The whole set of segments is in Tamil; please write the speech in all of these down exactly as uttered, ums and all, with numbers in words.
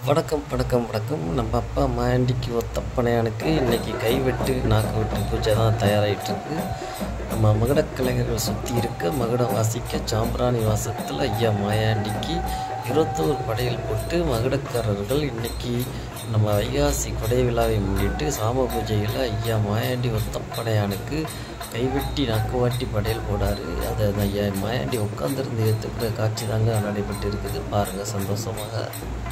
வணக்கம் வணக்கம் வணக்கம் நம்ம அப்பா மாண்டிக்கு ஒத்தப்பனையானுக்கு இன்றைக்கி கைவெட்டு நாக்கு வெட்டு பூஜை தான் தயாராகிட்டுருக்கு. நம்ம மகுட கலைஞர்கள் சுற்றி இருக்க மகுடம் வாசிக்க சாம்பிராணி வாசத்தில் ஐயா மாயாண்டிக்கு இருபத்தோரு படையல் போட்டு மகுடக்காரர்கள் இன்றைக்கி நம்ம வைகாசி கொடை விழாவை முன்னிட்டு சாம பூஜையில் ஐயா மாயாண்டி ஒத்தப்பனையானுக்கு கைவெட்டி நக்குவாட்டி படையல் போடாரு. அதை ஐயா மாயாண்டி உட்காந்துருந்து ஏற்றுக்கிற காட்சி தாங்க நடைபெற்று இருக்குது. பாருங்கள் சந்தோஷமாக.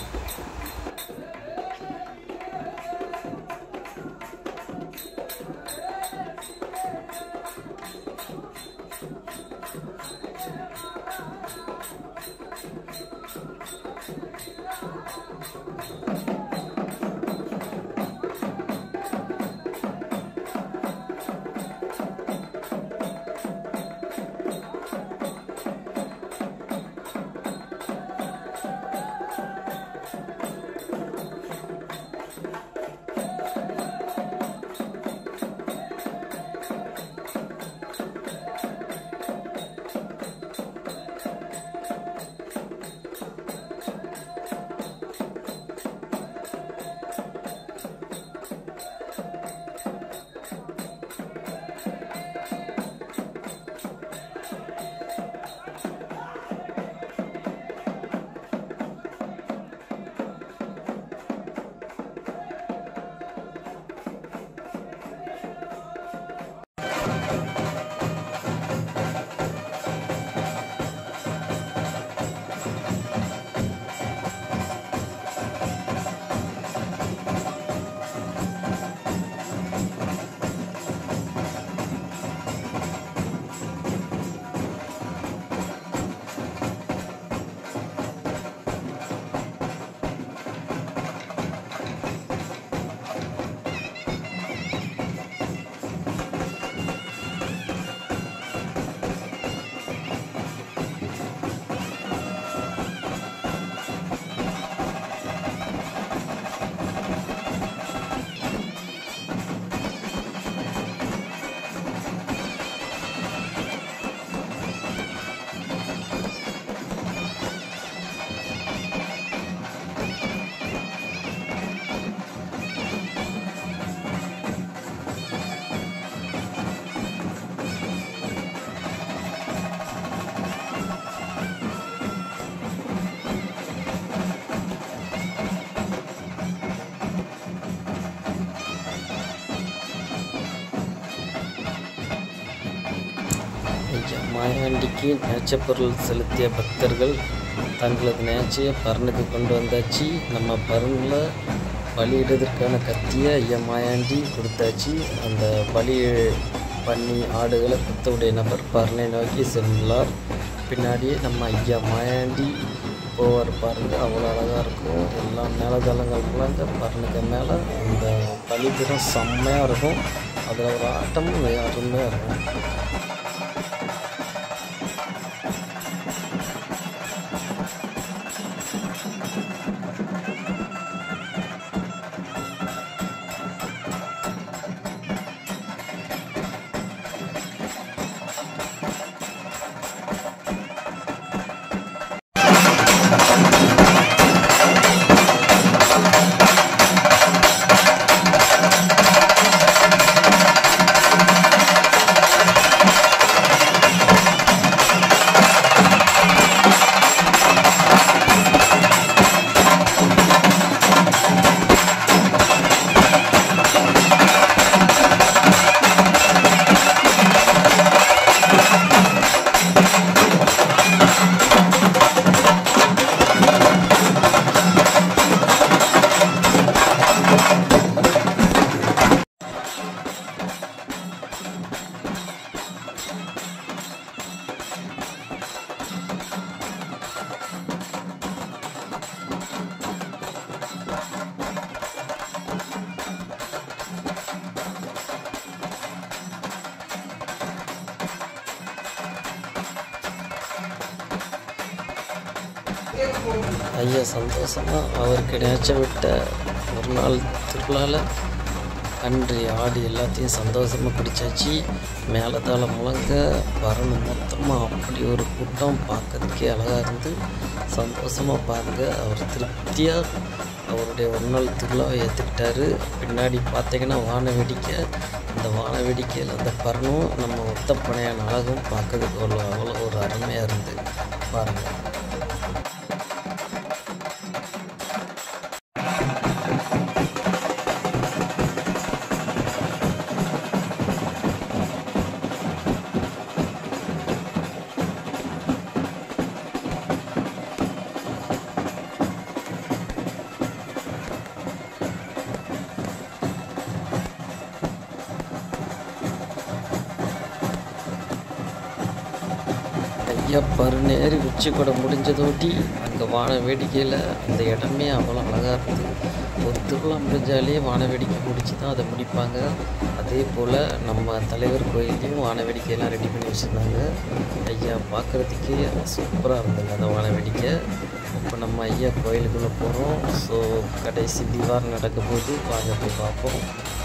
மாயாண்டிக்கு நேர்ச்சை பொருள் செலுத்திய பக்தர்கள் தங்களது நேர்ச்சையை பரனுக்கு கொண்டு வந்தாச்சு. நம்ம பரனில் பலியிடுவதற்கான கத்தியை ஐயா மாயாண்டி கொடுத்தாச்சு. அந்த பலி பண்ணி ஆடுகளை குத்தவுடைய நபர் பரனை நோக்கி சென்றார். பின்னாடியே நம்ம ஐயா மாயாண்டி போவார். பாருங்க, அவ்வளோ அழகாக இருக்கும். எல்லாம் மேலதளங்கள் போலாங்க பரனுக்கு மேலே அந்த பலிபீடம் செம்மையாக இருக்கும். அதில் ஒரு ஆட்டமும் அருமையாக இருக்கும். ஐயா சந்தோஷமாக அவருக்கு நேர்ச்சை விட்ட ஒரு நாள் திருவிழாவில் அன்று ஆடி எல்லாத்தையும் சந்தோஷமாக பிடிச்சாச்சு. மேலதாள முழங்க வரணும் மொத்தமாக அப்படி ஒரு கூட்டம் பார்க்கறதுக்கே அழகாக இருந்து சந்தோஷமாக பாருங்க. அவர் திருப்தியாக அவருடைய ஒரு நாள் திருவிழாவை ஏற்றுக்கிட்டாரு. பின்னாடி பார்த்தீங்கன்னா வான வேடிக்கை. அந்த வான வேடிக்கையில் அந்த பரணும் நம்ம ஒத்தப்பனையான அழகும் பார்க்கறதுக்கு அவ்வளோ அவ்வளோ ஒரு அருமையாக இருந்து பாருங்கள். ஐயா பருநேறி உச்சி கூட முடிஞ்சதோட்டி அங்கே வான வேடிக்கையில் அந்த இடமே அவ்வளோ அழகாக இருந்தது. ஒரு திருவிழா முடிஞ்சாலே வான வேடிக்கை முடிச்சு தான் அதை முடிப்பாங்க. அதே போல் நம்ம தலைவர் கோயிலையும் வான வேடிக்கையெல்லாம் ரெடி பண்ணி வச்சுருந்தாங்க. ஐயா பார்க்குறதுக்கே சூப்பராக இருந்தது அந்த வான வேடிக்கை. இப்போ நம்ம ஐயா கோயிலுக்குள்ளே போகிறோம். ஸோ கடைசி தீபாவளி நடக்க போது வாங்க போய் பார்ப்போம்.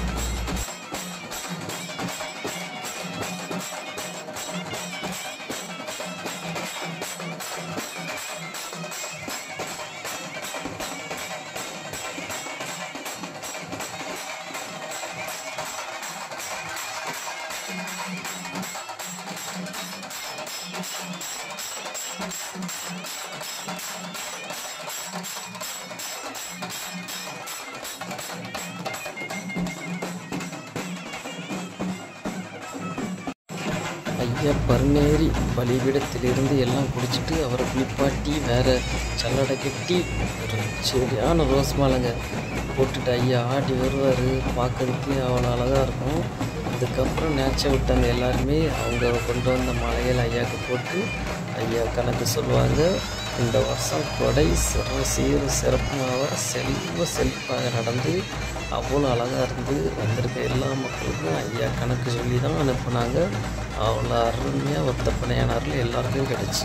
ஐயா பருநேறி பலிபீடத்திலிருந்து எல்லாம் குடிச்சிட்டு அவரை குளிப்பாட்டி வேறு சல்லடை கட்டி ஒரு சரியான ரோஸ் மாலைங்க போட்டுட்டு ஐயா ஆடி வருவார். பார்க்கறதுக்கு அவ்வளோ அழகாக இருக்கும். அதுக்கப்புறம் நேச்ச விட்டாங்க எல்லாருமே அவங்க கொண்டு வந்த மாலைகள் ஐயாவுக்கு போட்டு ஐயா கணக்கு சொல்லுவாங்க. இந்த வருஷம் கொடை சிற சீர் சிறப்பாக செல்வ செழிப்பாக நடந்து அவ்வளோ அழகாக இருந்து வந்திருக்க எல்லா மக்களுக்கும் ஐயா கணக்கு சொல்லி தான் அனுப்புனாங்க. அவ்வளோ அருமையாக ஒத்தப்பனையான அருள் எல்லாருக்கும் கிடச்சி.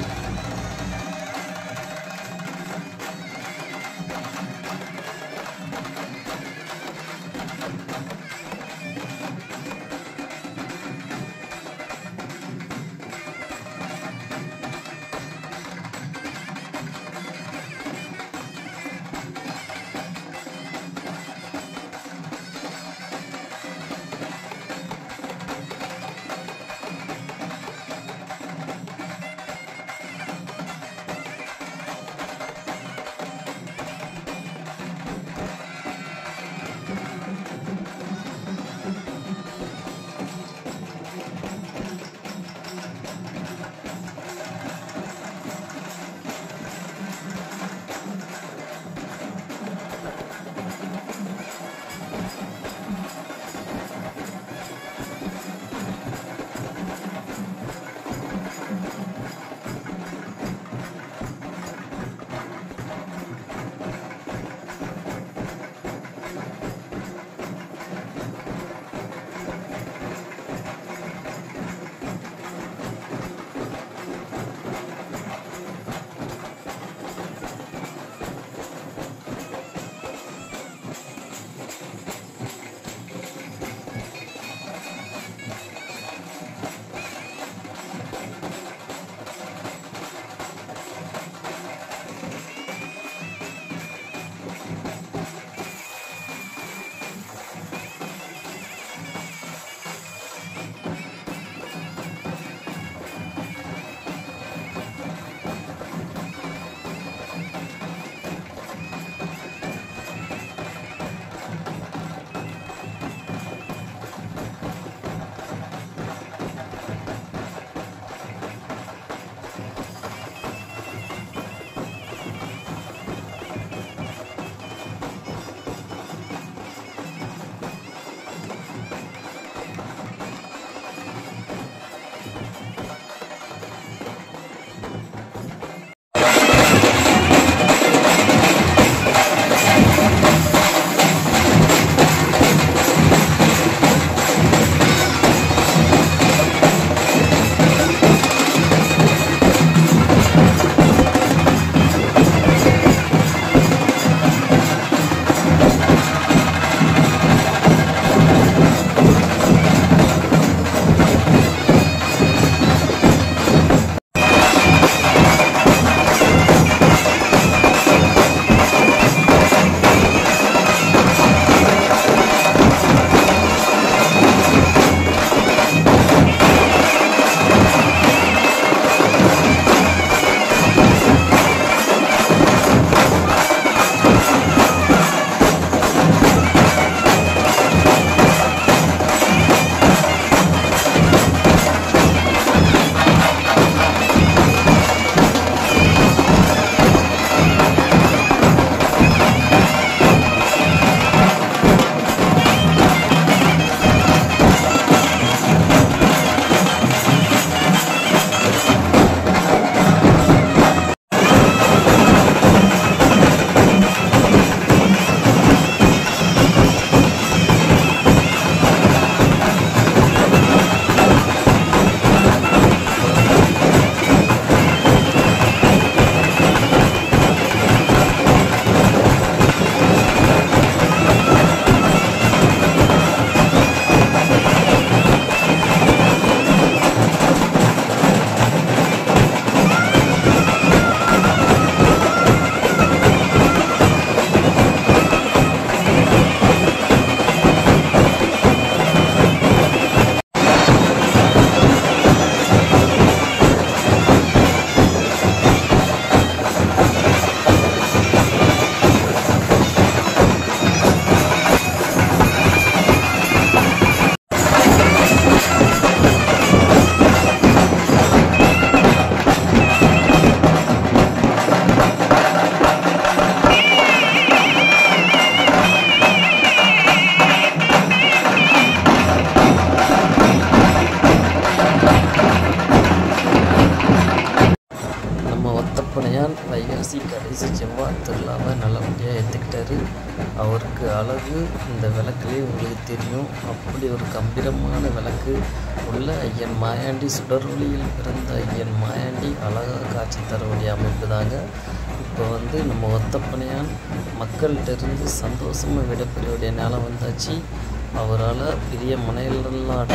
ஆயிட்டாரு. அவருக்கு அழகு இந்த விளக்குலேயே உங்களுக்கு தெரியும். அப்படி ஒரு கம்பீரமான விளக்கு உள்ள ஐயன் மாயாண்டி, சுடரொளியில் பிறந்த ஐயன் மாயாண்டி அழகாக காட்சி தரக்கூடிய அமைப்பு தாங்க. இப்போ வந்து நம்ம ஒத்தப்பனையான் மக்கள்கிட்டருந்து சந்தோஷமாக விடப்பெறக்கூடிய நேரம் வந்தாச்சு. அவரால் பெரிய மனையிலெல்லாம்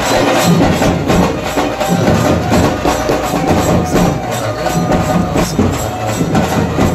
அவசரம் போகிறாரு, அவசரம்